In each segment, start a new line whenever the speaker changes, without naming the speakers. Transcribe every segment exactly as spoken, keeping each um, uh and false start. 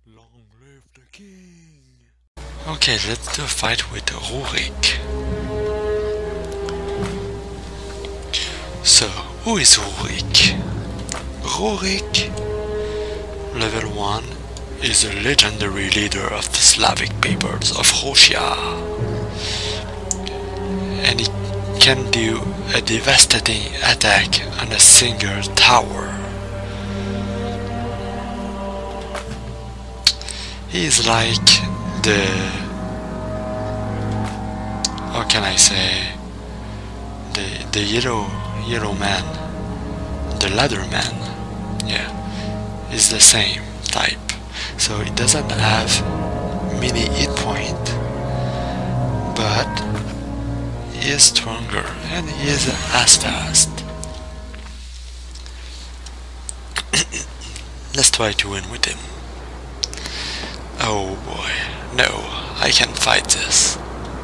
Long live the king! Okay, let's do a fight with Rurik. So, who is Rurik? Rurik, level one, is a legendary leader of the Slavic peoples of Russia. And he can do a devastating attack on a single tower. He is like the, how can I say, the the yellow yellow man, the ladder man. Yeah, is the same type. So it doesn't have many hit point, but he is stronger and he is as fast. Let's try to win with him. Oh boy, no, I can't fight this.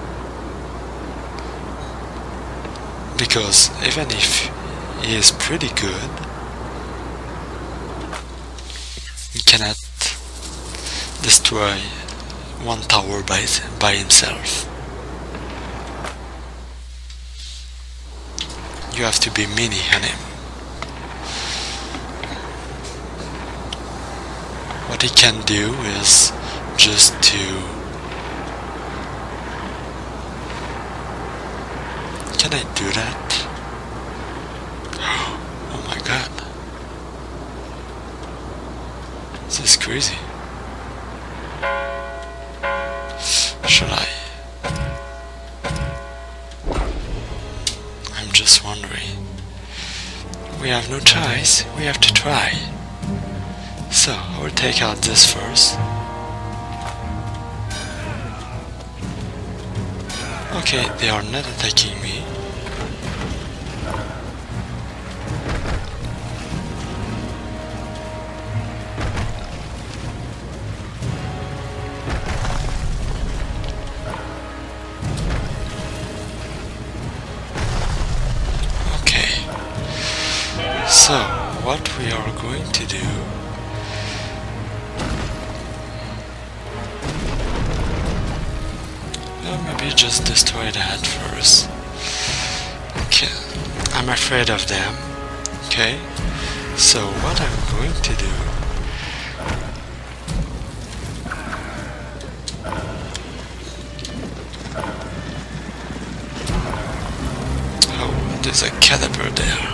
Because even if he is pretty good, he cannot destroy one tower by, by himself. You have to be mini on him. What he can do is just to can I do that? Oh my god, this is crazy. Should I? I'm just wondering. We have no choice, we have to try. So, I will take out this first. Okay, they are not attacking me. Okay. So, what we are going to do, maybe just destroy that first. Okay, I'm afraid of them. Okay, so what I'm going to do, oh, there's a caliber there.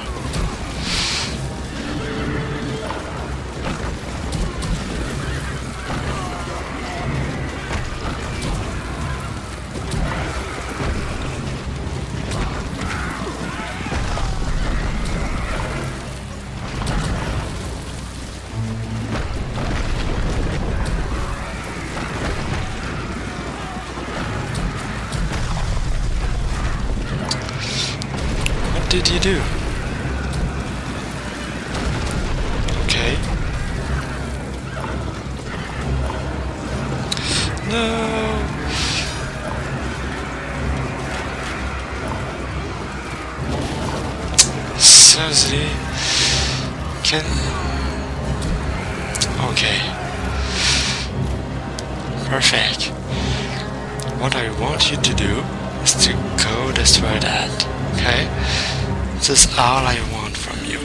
What did you do? Okay. No. Seriously? Can... Okay. Perfect. What I want you to do is to go destroy that. Okay? This is all I want from you.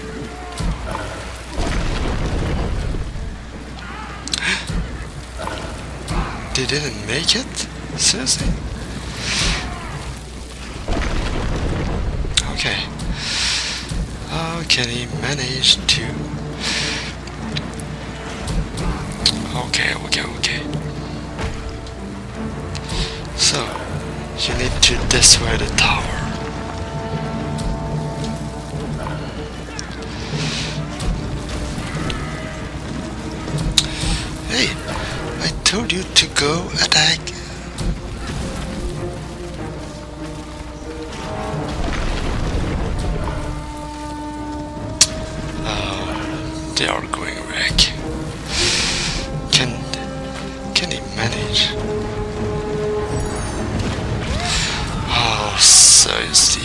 They didn't make it? Seriously? Okay. How can he manage to... Okay, okay, okay. So, you need to destroy the tower. Hey, I told you to go attack. Oh, they are going wreck. Can can he manage? Oh, seriously.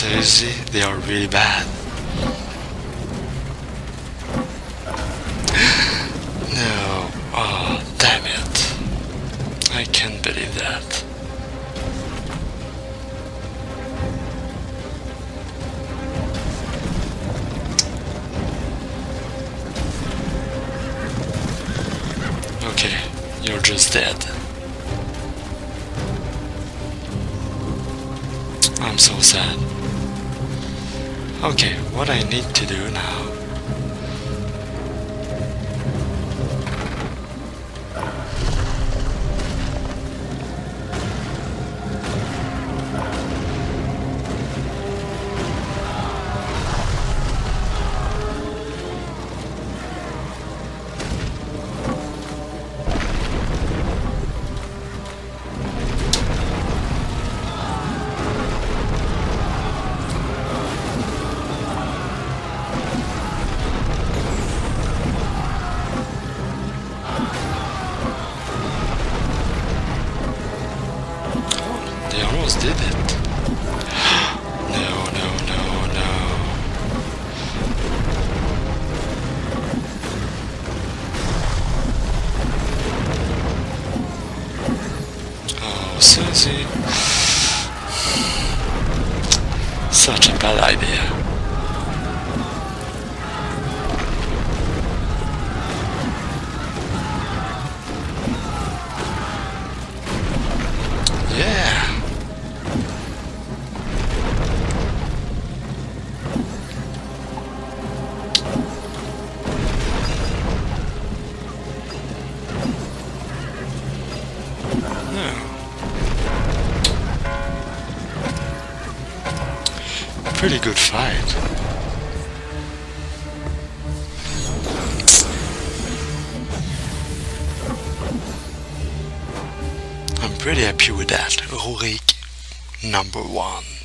Seriously, they are really bad. No, oh damn it. I can't believe that. Okay, you're just dead. I'm so sad. Okay, what I need to do now? They almost did it. No, no, no, no. Oh, Susie. Such a bad idea. Yeah. Pretty good fight. I'm pretty happy with that. Rurik number one.